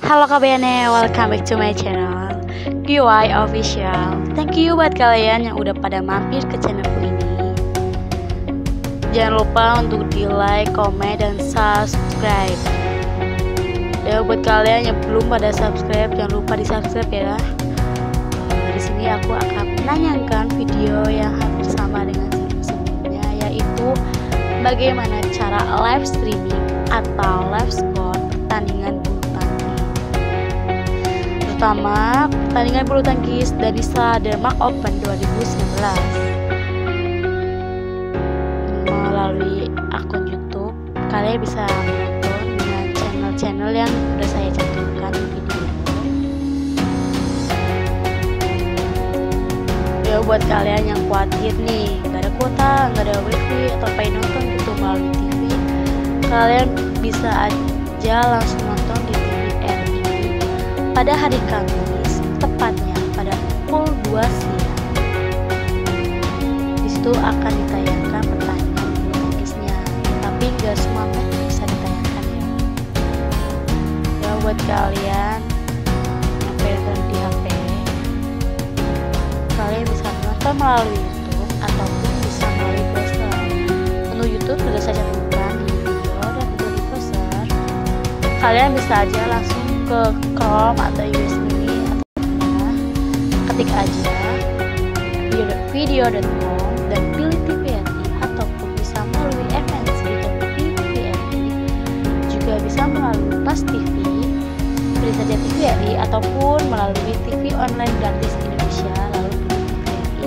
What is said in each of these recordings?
Halo KBN, welcome back to my channel QI Official. Thank you buat kalian yang udah pada mampir ke channelku ini. Jangan lupa untuk di like, komen, dan subscribe. Dan buat kalian yang belum pada subscribe, jangan lupa di subscribe ya. Di sini aku akan menanyakan video yang hampir sama dengan sebelumnya, yaitu bagaimana cara live streaming atau live score pertandingan bulu tangkis, terutama pertandingan bulu tangkis Danisa Denmark Open 2019 melalui akun YouTube. Kalian bisa menonton dengan channel-channel yang sudah saya cantumkan di video ini. Ya, buat kalian yang khawatir nih nggak ada kuota, nggak ada wifi atau pengen nonton gitu melalui TV, kalian bisa aja langsung nonton di TVRI pada hari Kamis, tepatnya pada pukul 2 siang. Disitu akan ditayangkan pertandingan bulu tangkisnya, tapi nggak semua match bisa ditayangkan ya. Ya, buat kalian yang pengen di HP, kalian bisa nonton melalui YouTube ataupun bisa melalui browser. Untuk YouTube sudah saya cantumkan di video dan untuk di browser, kalian bisa aja langsung ke Chrome atau USB ketik aja video.com dan pilih TVRI, ataupun bisa melalui MNC dan pilih TVRI, juga bisa melalui Pas TV, pilih saja TVRI, ataupun melalui TV online gratis Indonesia lalu pilih TVRI.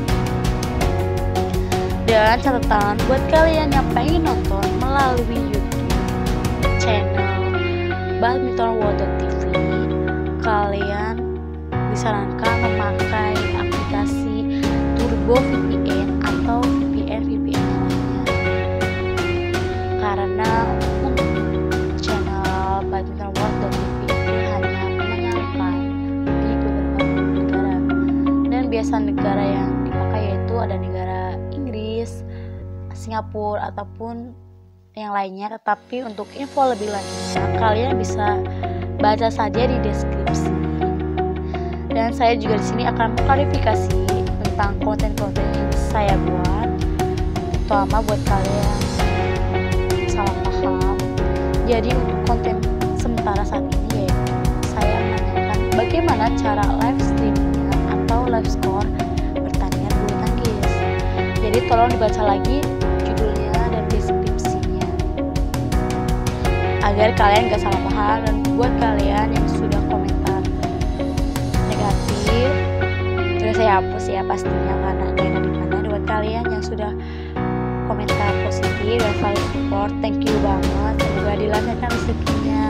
Dan catatan buat kalian yang pengen nonton melalui YouTube channel Badminton World TV, kalian disarankan memakai aplikasi Turbo VPN atau VPN lainnya, karena untuk channel Badminton World TV hanya menayangkan di beberapa negara, dan biasa negara yang dipakai yaitu ada negara Inggris, Singapura, ataupun yang lainnya. Tetapi untuk info lebih lanjutnya kalian bisa baca saja di deskripsi. Dan saya juga di sini akan mengklarifikasi tentang konten-konten yang saya buat, terutama buat kalian yang salah paham. Jadi untuk konten sementara saat ini yaitu saya menanyakan bagaimana cara live streamingnya atau live score pertandingan bulu tangkis. Jadi tolong dibaca lagi judulnya dan deskripsinya agar kalian gak salah paham. Dan buat kalian yang sudah komentar negatif, terus saya hapus ya pastinya karena ada yang di mana. Buat kalian yang sudah komentar positif dan selalu support, thank you banget, semoga dilancarkan rezekinya.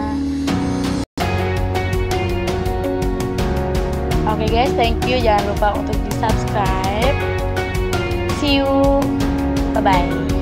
Oke guys, thank you, jangan lupa untuk di subscribe. See you, bye bye.